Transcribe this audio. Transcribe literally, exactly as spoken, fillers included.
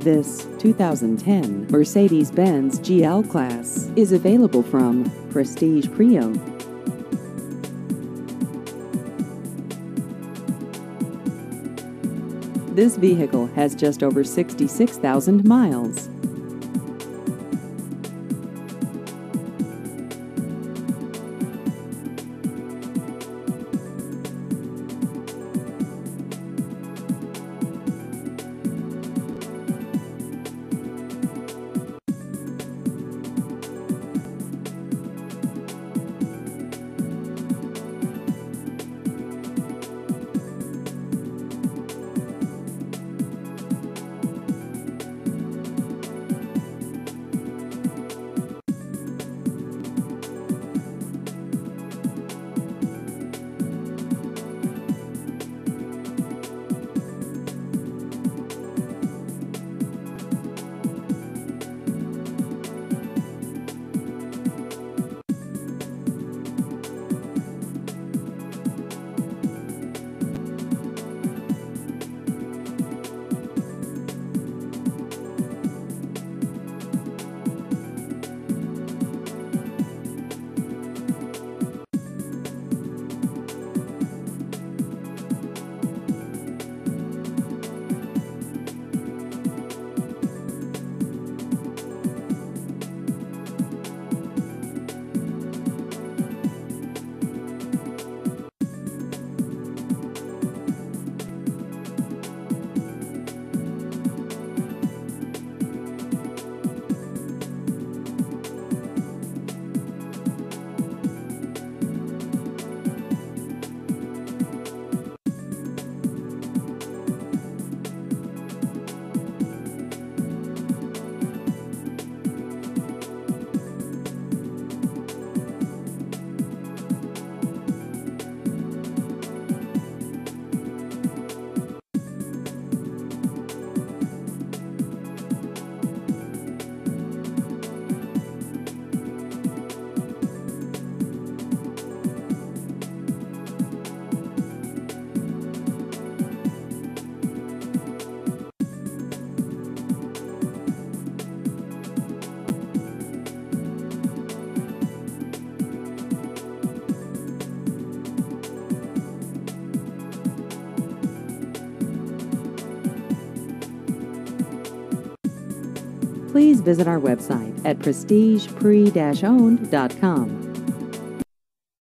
This two thousand ten Mercedes-Benz G L Class is available from Prestige Pre-Owned. This vehicle has just over sixty-six thousand miles. Please visit our website at prestige pre owned dot com.